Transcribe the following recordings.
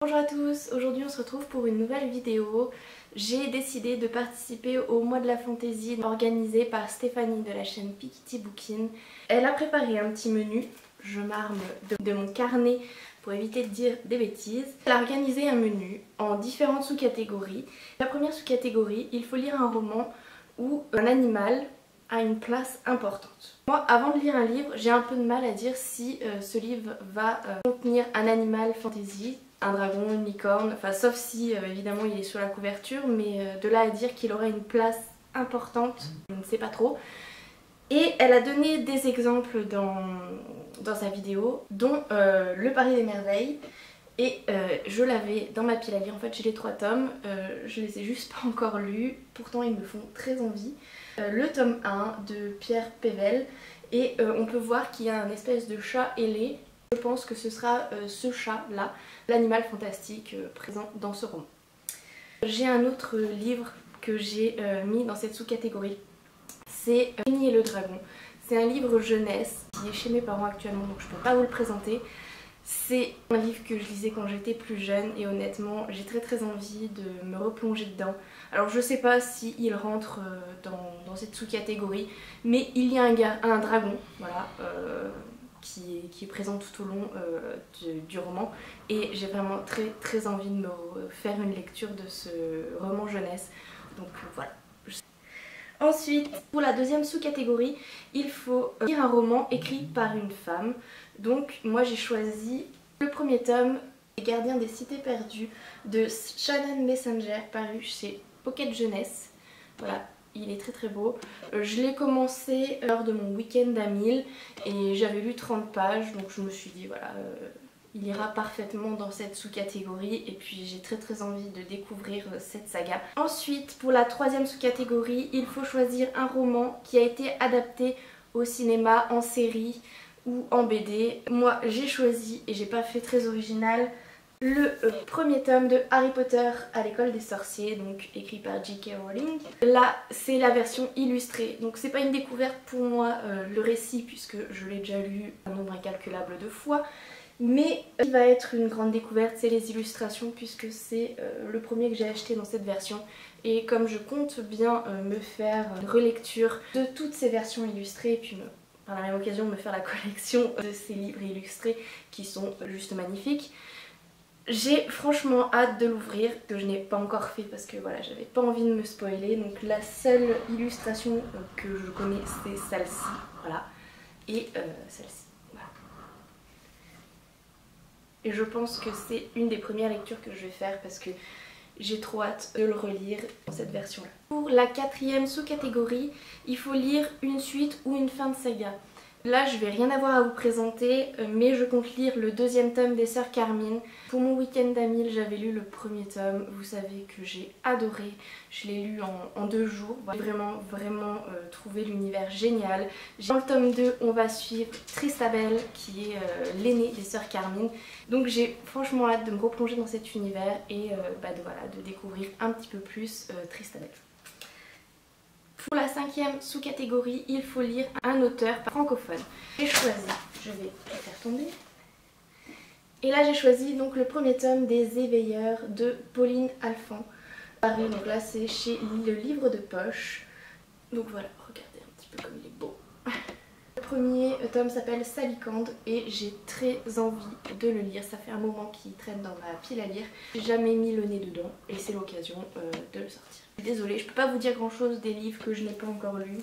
Bonjour à tous, aujourd'hui on se retrouve pour une nouvelle vidéo. J'ai décidé de participer au mois de la fantaisie organisé par Stéphanie de la chaîne Pikiti Bookin. Elle a préparé un petit menu, je m'arme de mon carnet pour éviter de dire des bêtises. Elle a organisé un menu en différentes sous-catégories. La première sous-catégorie, il faut lire un roman où un animal a une place importante. Moi, avant de lire un livre, j'ai un peu de mal à dire si ce livre va contenir un animal fantasy, un dragon, une licorne, enfin sauf si évidemment il est sur la couverture, mais de là à dire qu'il aurait une place importante, je ne sais pas trop. Et elle a donné des exemples dans sa vidéo, dont Le Paris des Merveilles. Et je l'avais dans ma pile à lire, en fait j'ai les 3 tomes, je les ai juste pas encore lus, pourtant ils me font très envie. Le tome 1 de Pierre Pével, et on peut voir qu'il y a un espèce de chat ailé. Je pense que ce sera ce chat là, l'animal fantastique présent dans ce roman. J'ai un autre livre que j'ai mis dans cette sous-catégorie, c'est Jenny et le dragon. C'est un livre jeunesse qui est chez mes parents actuellement, donc je ne peux pas vous le présenter. C'est un livre que je lisais quand j'étais plus jeune et honnêtement j'ai très envie de me replonger dedans. Alors je sais pas s'il rentre dans cette sous-catégorie, mais il y a un dragon, voilà, qui est présent tout au long du roman, et j'ai vraiment très envie de me faire une lecture de ce roman jeunesse, donc voilà. Ensuite, pour la deuxième sous-catégorie, il faut lire un roman écrit par une femme. Donc moi j'ai choisi le premier tome, Les Gardiens des Cités Perdues de Shannon Messenger, paru chez Pocket Jeunesse. Voilà, il est très beau. Je l'ai commencé lors de mon week-end à 1000 et j'avais lu 30 pages, donc je me suis dit voilà, il ira parfaitement dans cette sous-catégorie, et puis j'ai très envie de découvrir cette saga. Ensuite, pour la troisième sous-catégorie, il faut choisir un roman qui a été adapté au cinéma, en série ou en BD. Moi j'ai choisi, et j'ai pas fait très original, le premier tome de Harry Potter à l'école des sorciers, donc écrit par J.K. Rowling. Là c'est la version illustrée, donc c'est pas une découverte pour moi le récit, puisque je l'ai déjà lu un nombre incalculable de fois. Mais ce qui va être une grande découverte, c'est les illustrations, puisque c'est le premier que j'ai acheté dans cette version. Et comme je compte bien me faire une relecture de toutes ces versions illustrées, et puis par la même occasion me faire la collection de ces livres illustrés qui sont juste magnifiques, j'ai franchement hâte de l'ouvrir, que je n'ai pas encore fait parce que voilà, j'avais pas envie de me spoiler. Donc la seule illustration que je connais, c'est celle-ci, voilà, et celle-ci. Et je pense que c'est une des premières lectures que je vais faire parce que j'ai trop hâte de le relire dans cette version-là. Pour la quatrième sous-catégorie, il faut lire une suite ou une fin de saga. Là, je vais rien avoir à vous présenter, mais je compte lire le deuxième tome des Sœurs Carmine. Pour mon week-end à 1000, j'avais lu le premier tome. Vous savez que j'ai adoré. Je l'ai lu en 2 jours. J'ai vraiment trouvé l'univers génial. Dans le tome 2, on va suivre Tristabel, qui est l'aînée des Sœurs Carmine. Donc j'ai franchement hâte de me replonger dans cet univers et de découvrir un petit peu plus Tristabel. Pour la cinquième sous-catégorie, il faut lire un auteur francophone. J'ai choisi, je vais le faire tomber. Et là j'ai choisi donc le premier tome des Éveilleurs de Pauline Alphand. Paru, donc là c'est chez le livre de poche. Donc voilà, regardez un petit peu comme il est beau. Le premier tome s'appelle Salicande et j'ai très envie de le lire. Ça fait un moment qu'il traîne dans ma pile à lire. J'ai jamais mis le nez dedans et c'est l'occasion de le sortir. Désolée, je peux pas vous dire grand chose des livres que je n'ai pas encore lus.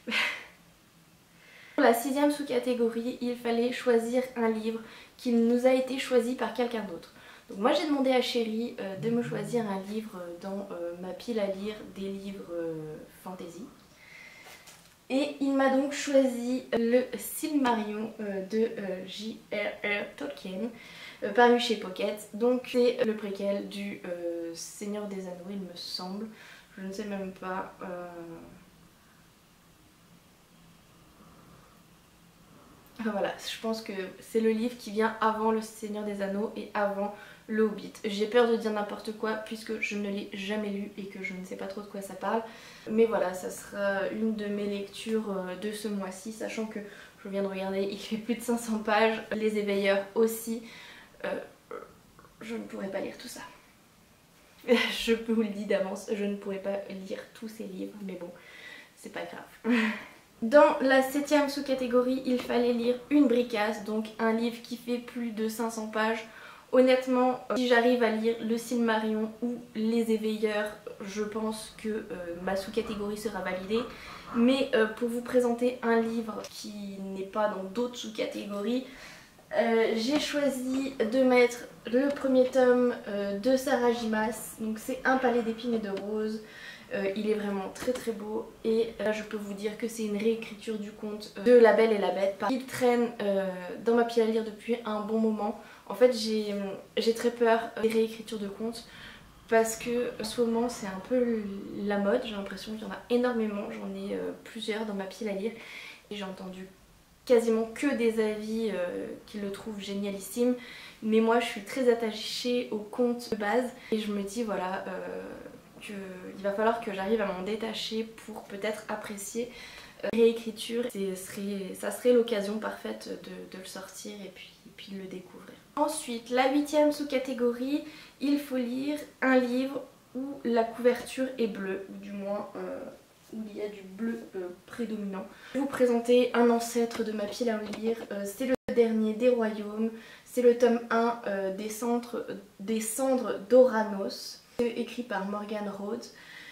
Pour la sixième sous-catégorie, il fallait choisir un livre qui nous a été choisi par quelqu'un d'autre. Donc moi j'ai demandé à Chérie de me choisir un livre dans ma pile à lire des livres fantasy. Et il m'a donc choisi le Silmarillion de J.R.R. Tolkien, paru chez Pocket. Donc c'est le préquel du Seigneur des Anneaux, il me semble. Je ne sais même pas. Enfin, voilà, je pense que c'est le livre qui vient avant le Seigneur des Anneaux et avant le Hobbit. J'ai peur de dire n'importe quoi puisque je ne l'ai jamais lu et que je ne sais pas trop de quoi ça parle. Mais voilà, ça sera une de mes lectures de ce mois-ci, sachant que je viens de regarder, il fait plus de 500 pages. Les Éveilleurs aussi. je ne pourrais pas lire tout ça. Je vous le dis d'avance, je ne pourrais pas lire tous ces livres, mais bon, c'est pas grave. Dans la 7e sous-catégorie, il fallait lire une bricasse, donc un livre qui fait plus de 500 pages. Honnêtement, si j'arrive à lire le Silmarillion ou les Éveilleurs, je pense que ma sous-catégorie sera validée. Mais pour vous présenter un livre qui n'est pas dans d'autres sous-catégories, j'ai choisi de mettre le premier tome de Sarah Gimas. Donc c'est Un palais d'épines et de roses. Il est vraiment très très beau et là je peux vous dire que c'est une réécriture du conte de La Belle et la Bête. Il traîne dans ma pile à lire depuis un bon moment. En fait j'ai très peur des réécritures de contes parce que en ce moment c'est un peu la mode. J'ai l'impression qu'il y en a énormément, j'en ai plusieurs dans ma pile à lire et j'ai entendu quasiment que des avis qui le trouvent génialissime, mais moi je suis très attachée aux contes de base et je me dis voilà qu'il va falloir que j'arrive à m'en détacher pour peut-être apprécier réécriture. Ça serait l'occasion parfaite de le sortir et puis de le découvrir. Ensuite, la 8e sous-catégorie, il faut lire un livre où la couverture est bleue, ou du moins où il y a du bleu prédominant. Je vais vous présenter un ancêtre de ma pile à lire, c'est le dernier des royaumes, c'est le tome 1 des cendres d'Oranos, écrit par Morgan Rhodes.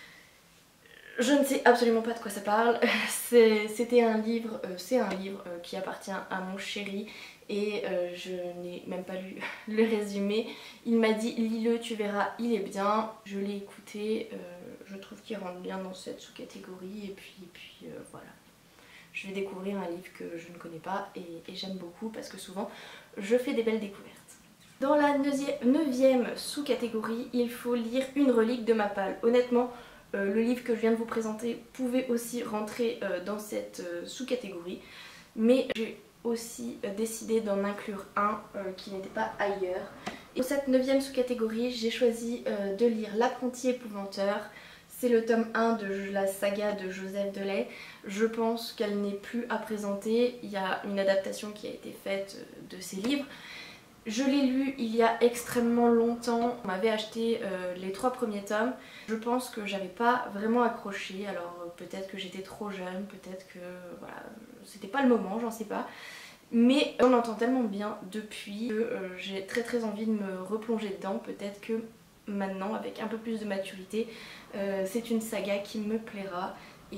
Je ne sais absolument pas de quoi ça parle, c'est un livre qui appartient à mon chéri et je n'ai même pas lu le résumé. Il m'a dit lis-le, tu verras, il est bien. Je l'ai écouté, je trouve qu'il rentre bien dans cette sous-catégorie et puis voilà. Je vais découvrir un livre que je ne connais pas et j'aime beaucoup parce que souvent je fais des belles découvertes. Dans la 9e sous-catégorie, il faut lire une relique de Mappal. Honnêtement, le livre que je viens de vous présenter pouvait aussi rentrer dans cette sous-catégorie, mais j'ai aussi décidé d'en inclure un qui n'était pas ailleurs. Et pour cette 9e sous-catégorie, j'ai choisi de lire L'apprenti épouvanteur. C'est le tome 1 de la saga de Joseph Delay. Je pense qu'elle n'est plus à présenter. Il y a une adaptation qui a été faite de ces livres. Je l'ai lu il y a extrêmement longtemps. On m'avait acheté les 3 premiers tomes. Je pense que j'avais pas vraiment accroché. Alors peut-être que j'étais trop jeune, peut-être que voilà, c'était pas le moment, j'en sais pas. Mais on entend tellement bien depuis que j'ai très envie de me replonger dedans. Peut-être que maintenant, avec un peu plus de maturité, c'est une saga qui me plaira. Et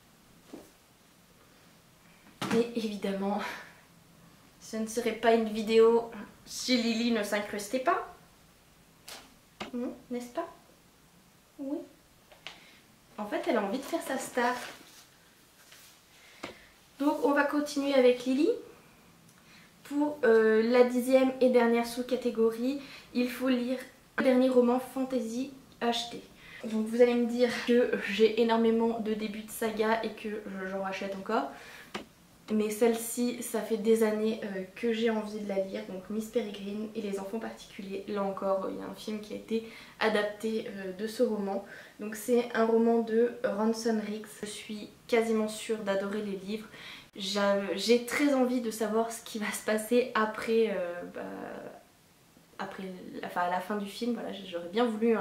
évidemment, ce ne serait pas une vidéo si Lily ne s'incrustait pas. N'est-ce pas? Oui. En fait, elle a envie de faire sa star. Donc on va continuer avec Lily. Pour la 10e et dernière sous-catégorie, il faut lire un dernier roman fantasy acheté. Donc vous allez me dire que j'ai énormément de débuts de saga et que j'en rachète encore. Mais celle-ci, ça fait des années que j'ai envie de la lire. Donc Miss Peregrine et les enfants particuliers. Là encore, il y a un film qui a été adapté de ce roman. Donc c'est un roman de Ransom Riggs. Je suis quasiment sûre d'adorer les livres. J'ai très envie de savoir ce qui va se passer après, à la fin du film. Voilà, j'aurais bien voulu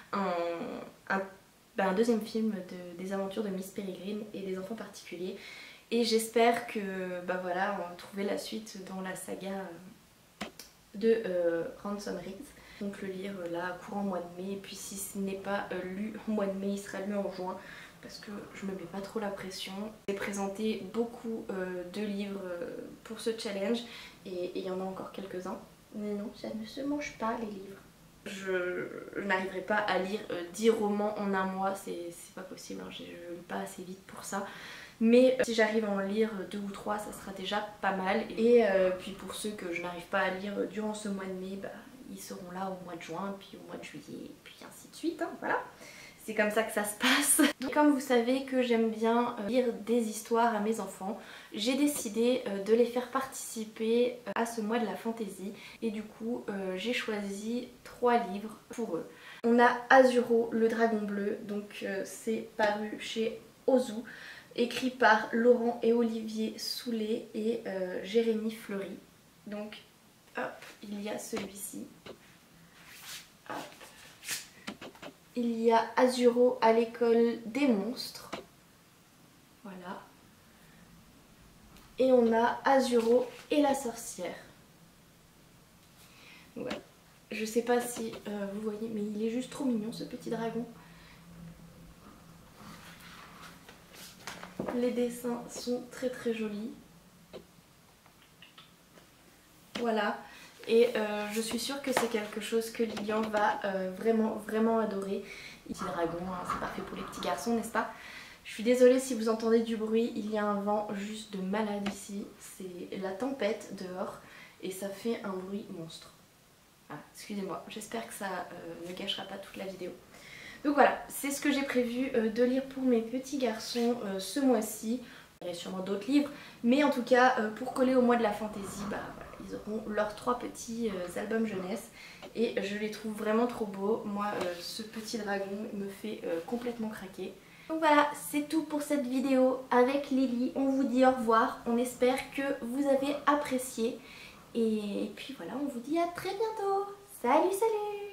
un deuxième film des aventures de Miss Peregrine et des enfants particuliers. Et j'espère que voilà, on va trouver la suite dans la saga de Ransom Riggs. Donc le lire là courant mois de mai, et puis si ce n'est pas lu au mois de mai, il sera lu en juin. Parce que je me mets pas trop la pression. J'ai présenté beaucoup de livres pour ce challenge et il y en a encore quelques-uns. Mais non, ça ne se mange pas les livres. Je n'arriverai pas à lire 10 romans en un mois, c'est pas possible, hein. Je lis pas assez vite pour ça. Mais si j'arrive à en lire 2 ou 3, ça sera déjà pas mal. Et puis pour ceux que je n'arrive pas à lire durant ce mois de mai, ils seront là au mois de juin, puis au mois de juillet, puis ainsi de suite, hein, voilà. C'est comme ça que ça se passe. Donc, comme vous savez que j'aime bien lire des histoires à mes enfants, j'ai décidé de les faire participer à ce mois de la fantaisie. Et du coup, j'ai choisi 3 livres pour eux. On a Azuro, le dragon bleu, donc c'est paru chez Ozu, écrit par Laurent et Olivier Soulet et Jérémy Fleury. Donc, hop, il y a celui-ci. Il y a Azuro à l'école des monstres. Voilà. Et on a Azuro et la sorcière. Ouais. Je sais pas si vous voyez, mais il est juste trop mignon ce petit dragon. Les dessins sont très très jolis. Voilà. Et je suis sûre que c'est quelque chose que Lilian va vraiment adorer. Petit dragon, hein, c'est parfait pour les petits garçons, n'est-ce pas? Je suis désolée si vous entendez du bruit, il y a un vent juste de malade ici. C'est la tempête dehors et ça fait un bruit monstre. Ah, excusez-moi, j'espère que ça ne gâchera pas toute la vidéo. Donc voilà, c'est ce que j'ai prévu de lire pour mes petits garçons ce mois-ci. Il y a sûrement d'autres livres, mais en tout cas, pour coller au mois de la fantaisie, bah, voilà, ils auront leurs 3 petits albums jeunesse. Et je les trouve vraiment trop beaux. Moi, ce petit dragon me fait complètement craquer. Donc voilà, c'est tout pour cette vidéo avec Lily. On vous dit au revoir, on espère que vous avez apprécié. Et puis voilà, on vous dit à très bientôt. Salut, salut!